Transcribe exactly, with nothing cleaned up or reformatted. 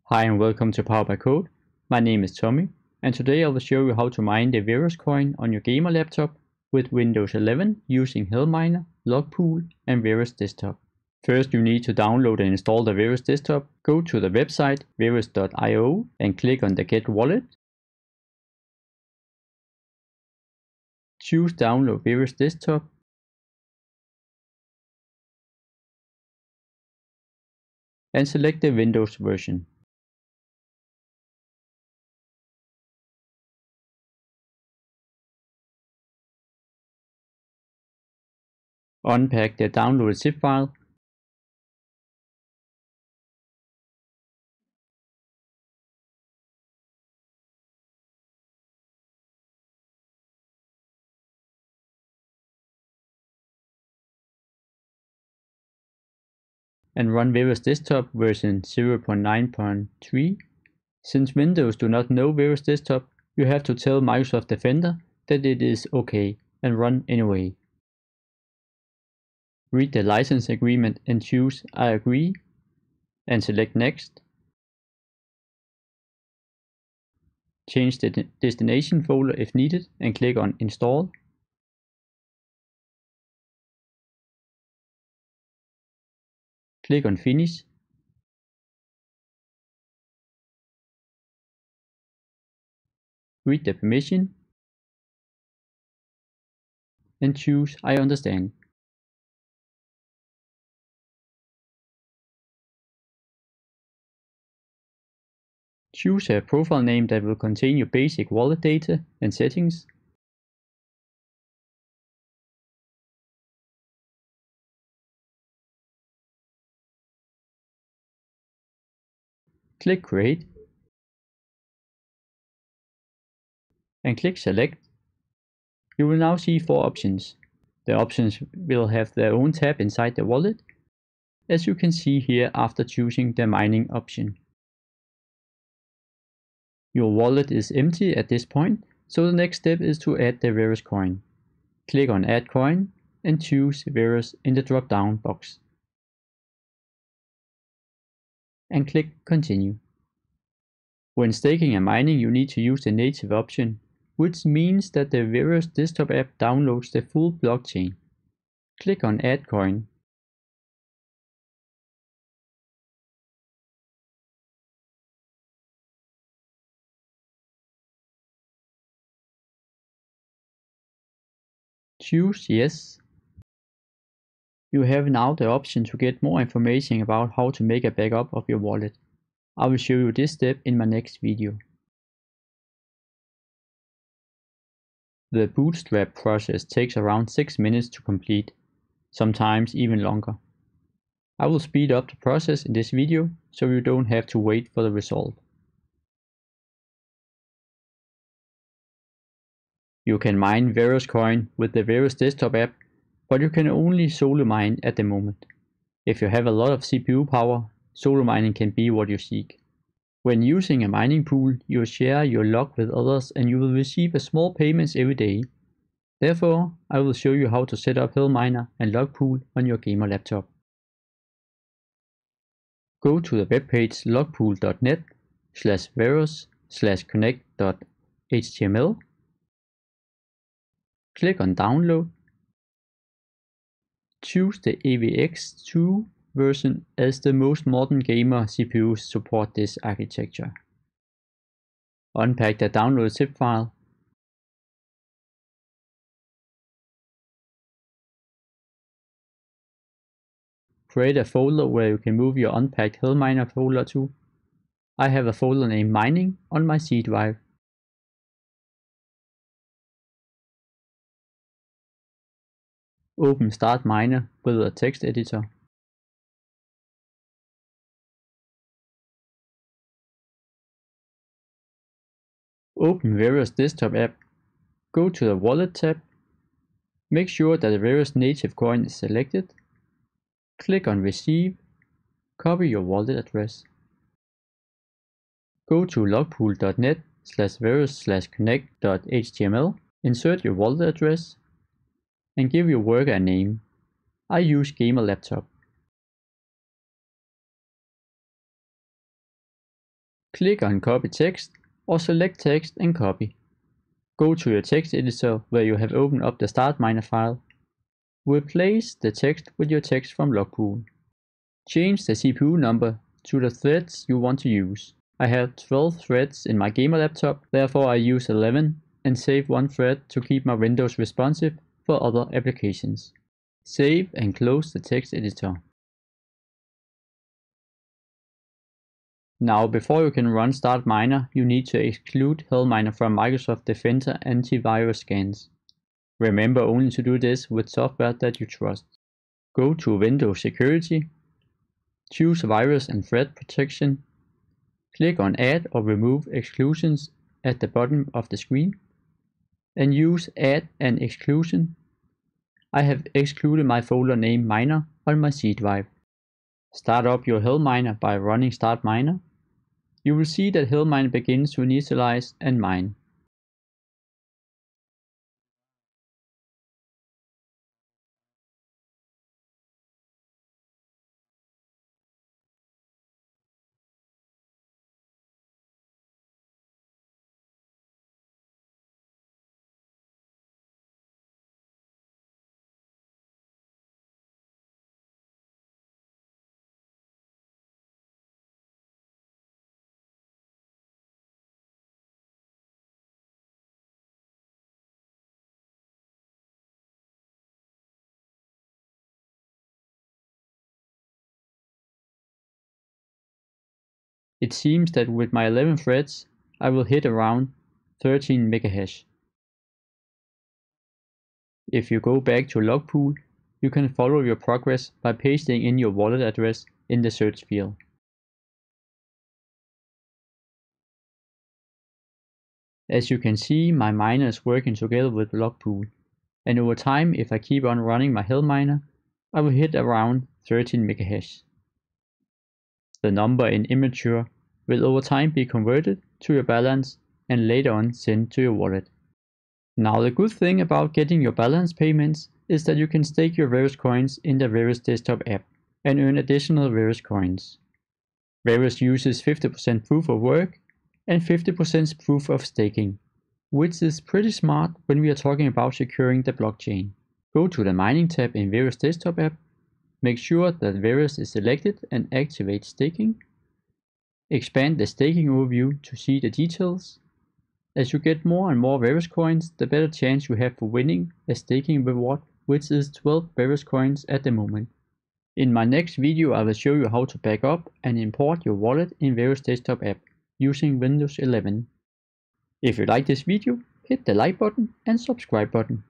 Hi and welcome to Power by Code. My name is Tommy, and today I will show you how to mine the Verus Coin on your gamer laptop with Windows eleven using Hellminer, Luckpool and Verus Desktop. First you need to download and install the Verus Desktop. Go to the website verus dot i o and click on the Get Wallet. Choose Download Verus Desktop. And select the Windows version. Unpack the downloaded zip file. And run Verus Desktop version zero point nine point three. Since Windows do not know Verus Desktop, you have to tell Microsoft Defender that it is okay and run anyway. Read the license agreement and choose I agree and select Next. Change the de- destination folder if needed and click on Install. Click on Finish. Read the permission and choose I understand. Choose a profile name that will contain your basic wallet data and settings. Click Create and click Select. You will now see four options. The options will have their own tab inside the wallet, as you can see here after choosing the mining option. Your wallet is empty at this point, so the next step is to add the Verus coin. Click on Add Coin and choose Verus in the drop-down box. And click Continue. When staking and mining, you need to use the native option, which means that the Verus Desktop app downloads the full blockchain. Click on Add Coin. Choose Yes. You have now the option to get more information about how to make a backup of your wallet. I will show you this step in my next video. The bootstrap process takes around six minutes to complete, sometimes even longer. I will speed up the process in this video so you don't have to wait for the result. You can mine Verus Coin with the Verus Desktop app, but you can only solo mine at the moment. If you have a lot of C P U power, solo mining can be what you seek. When using a mining pool, you share your luck with others and you will receive a small payments every day. Therefore, I will show you how to set up Hillminer and Luckpool on your gamer laptop. Go to the webpage luckpool dot net slash verus slash connect dot h t m l. Click on Download. Choose the A V X two version as the most modern gamer C P Us support this architecture. Unpack the downloaded zip file. Create a folder where you can move your unpacked Hellminer folder to. I have a folder named Mining on my C drive. Open Start Miner with a text editor. Open Verus Desktop app. Go to the Wallet tab. Make sure that the Verus native coin is selected. Click on Receive. Copy your wallet address. Go to luckpool dot net slash verus slash connect dot h t m l. Insert your wallet address and give your worker a name. I use gamer laptop. Click on Copy Text or select Text and Copy. Go to your text editor where you have opened up the StartMiner file. Replace the text with your text from Luckpool. Change the C P U number to the threads you want to use. I have twelve threads in my gamer laptop, therefore I use eleven and save one thread to keep my Windows responsive for other applications. Save and close the text editor. Now, before you can run StartMiner, you need to exclude Hellminer from Microsoft Defender antivirus scans. Remember only to do this with software that you trust. Go to Windows Security, choose Virus and Threat Protection, click on Add or Remove Exclusions at the bottom of the screen, and use Add an Exclusion. I have excluded my folder named Miner on my C drive. Start up your Hillminer by running StartMiner. You will see that Hillminer begins to initialize and mine. It seems that with my eleven threads, I will hit around thirteen megahash. If you go back to Luckpool, you can follow your progress by pasting in your wallet address in the search field. As you can see, my miner is working together with Luckpool, and over time, if I keep on running my Hellminer, I will hit around thirteen megahash. The number in immature will over time be converted to your balance and later on sent to your wallet. Now, the good thing about getting your balance payments is that you can stake your Verus coins in the Verus Desktop app and earn additional Verus coins. Verus uses fifty percent proof of work and fifty percent proof of staking, which is pretty smart when we are talking about securing the blockchain. Go to the mining tab in Verus Desktop app, make sure that Verus is selected and activate staking. Expand the staking overview to see the details. As you get more and more Verus coins, the better chance you have for winning a staking reward, which is twelve Verus coins at the moment. In my next video I will show you how to back up and import your wallet in Verus Desktop app using Windows eleven. If you like this video, hit the like button and subscribe button.